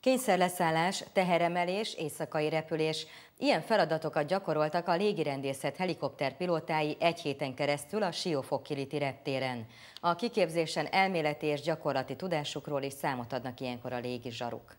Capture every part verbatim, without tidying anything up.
Kényszerleszállás, teheremelés, éjszakai repülés. Ilyen feladatokat gyakoroltak a légirendészet helikopterpilótái egy héten keresztül a Siófok-Kiliti reptéren. A kiképzésen elméleti és gyakorlati tudásukról is számot adnak ilyenkor a légizsaruk.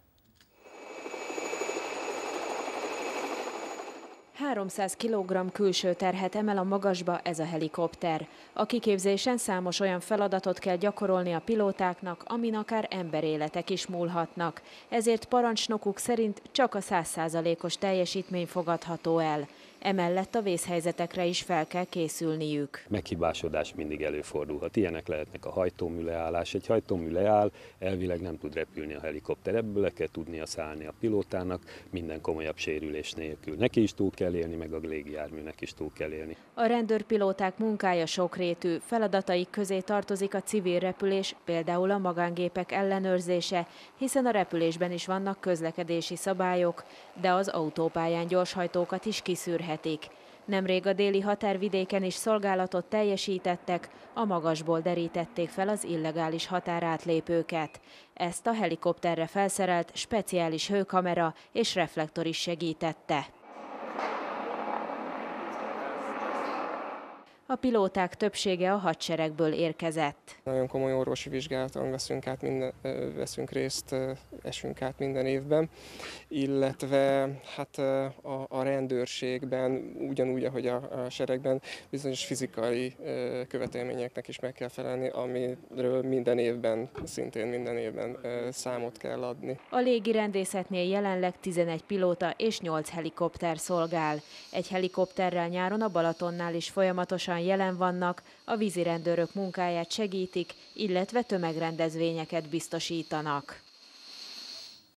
háromszáz kilogramm külső terhet emel a magasba ez a helikopter. A kiképzésen számos olyan feladatot kell gyakorolni a pilótáknak, amin akár emberéletek is múlhatnak. Ezért parancsnokuk szerint csak a száz százalékos teljesítmény fogadható el. Emellett a vészhelyzetekre is fel kell készülniük. Meghibásodás mindig előfordulhat. Ilyenek lehetnek a hajtómű leállás. Egy hajtómű leáll, elvileg nem tud repülni a helikopter. Ebből le kell tudnia szállni a pilótának, minden komolyabb sérülés nélkül. Neki is túl kell élni, meg a légijárműnek is túl kell élni. A rendőrpilóták munkája sokrétű, feladataik közé tartozik a civil repülés, például a magángépek ellenőrzése, hiszen a repülésben is vannak közlekedési szabályok, de az autópályán gyorshajtókat is kiszűrhetik. Nemrég a déli határvidéken is szolgálatot teljesítettek, a magasból derítették fel az illegális határátlépőket. Ezt a helikopterre felszerelt speciális hőkamera és reflektor is segítette. A pilóták többsége a hadseregből érkezett. Nagyon komoly orvosi vizsgálaton veszünk, át minden, veszünk részt, esünk át minden évben, illetve hát a, a rendőrségben, ugyanúgy, ahogy a, a seregben, bizonyos fizikai követelményeknek is meg kell felelni, amiről minden évben, szintén minden évben számot kell adni. A légirendészetnél jelenleg tizenegy pilóta és nyolc helikopter szolgál. Egy helikopterrel nyáron a Balatonnál is folyamatosan jelen vannak, a vízirendőrök munkáját segítik, illetve tömegrendezvényeket biztosítanak.